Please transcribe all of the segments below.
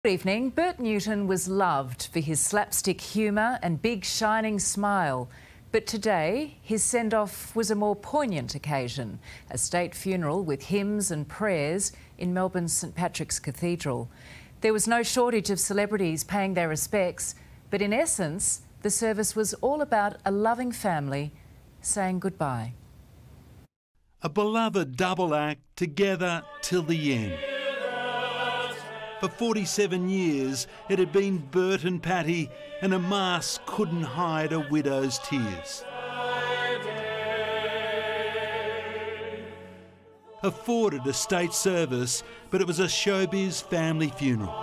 Good evening. Bert Newton was loved for his slapstick humour and big shining smile. But today, his send-off was a more poignant occasion, a state funeral with hymns and prayers in Melbourne's St Patrick's Cathedral. There was no shortage of celebrities paying their respects, but in essence, the service was all about a loving family saying goodbye. A beloved double act together till the end. For 47 years, it had been Bert and Patty, and a mask couldn't hide a widow's tears. Afforded a state service, but it was a showbiz family funeral.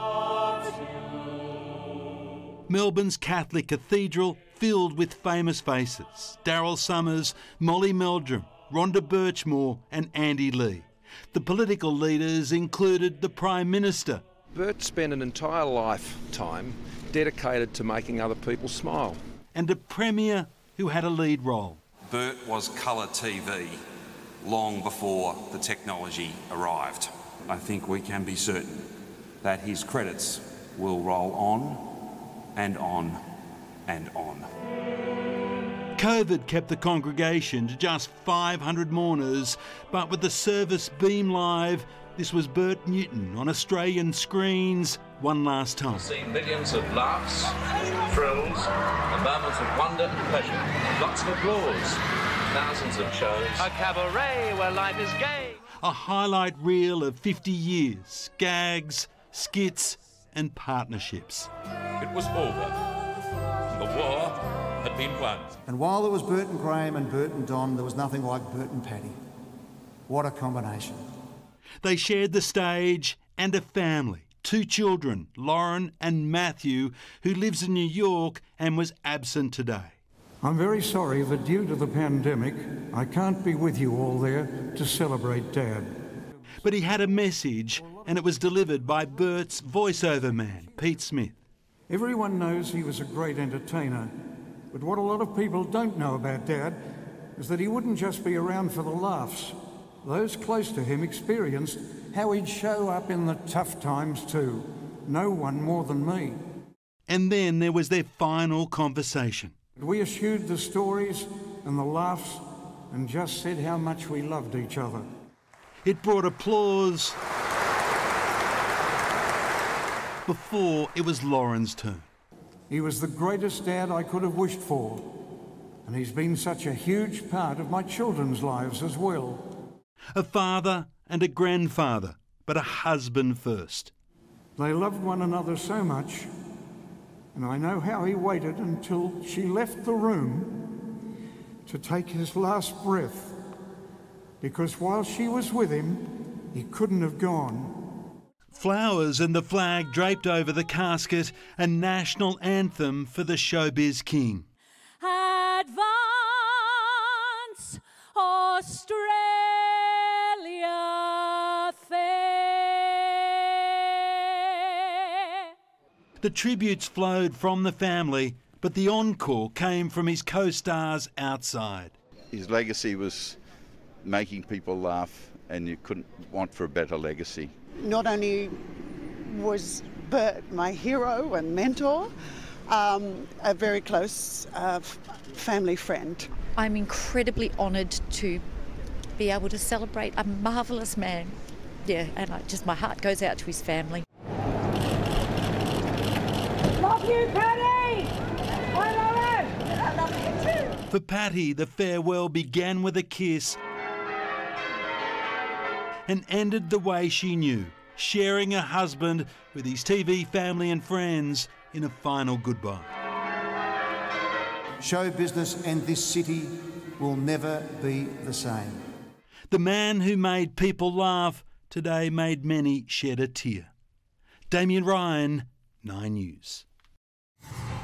Melbourne's Catholic Cathedral filled with famous faces: Daryl Summers, Molly Meldrum, Rhonda Birchmore and Andy Lee. The political leaders included the Prime Minister. Bert spent an entire lifetime dedicated to making other people smile. And a Premier who had a lead role. Bert was colour TV long before the technology arrived. I think we can be certain that his credits will roll on and on and on. COVID kept the congregation to just 500 mourners, but with the service beamed live, this was Bert Newton on Australian screens one last time. We've seen millions of laughs, thrills, and moments of wonder and pleasure. Lots of applause, thousands of shows. A cabaret where life is gay. A highlight reel of 50 years, gags, skits and partnerships. It was over. The war had been won. And while there was Bert and Graham and Bert and Don, there was nothing like Bert and Patty. What a combination. They shared the stage and a family, 2 children, Lauren and Matthew, who lives in New York and was absent today. I'm very sorry that due to the pandemic, I can't be with you all there to celebrate Dad. But he had a message, and it was delivered by Bert's voiceover man, Pete Smith. Everyone knows he was a great entertainer, but what a lot of people don't know about Dad is that he wouldn't just be around for the laughs. Those close to him experienced how he'd show up in the tough times too. No one more than me. And then there was their final conversation. We eschewed the stories and the laughs and just said how much we loved each other. It brought applause before it was Lauren's turn. He was the greatest dad I could have wished for, and he's been such a huge part of my children's lives as well. A father and a grandfather, but a husband first. They loved one another so much, and I know how he waited until she left the room to take his last breath, because while she was with him, he couldn't have gone. Flowers and the flag draped over the casket, a national anthem for the showbiz king. Advance, Australia fair. The tributes flowed from the family, but the encore came from his co-stars outside. His legacy was making people laugh, and you couldn't want for a better legacy. Not only was Bert my hero and mentor, a very close family friend. I'm incredibly honoured to be able to celebrate a marvellous man. Yeah, and my heart goes out to his family. Love you, Patty! I love it! I love you too! For Patty, the farewell began with a kiss and ended the way she knew, sharing a husband with his TV family and friends in a final goodbye. Show business and this city will never be the same. The man who made people laugh today made many shed a tear. Damien Ryan, 9 News.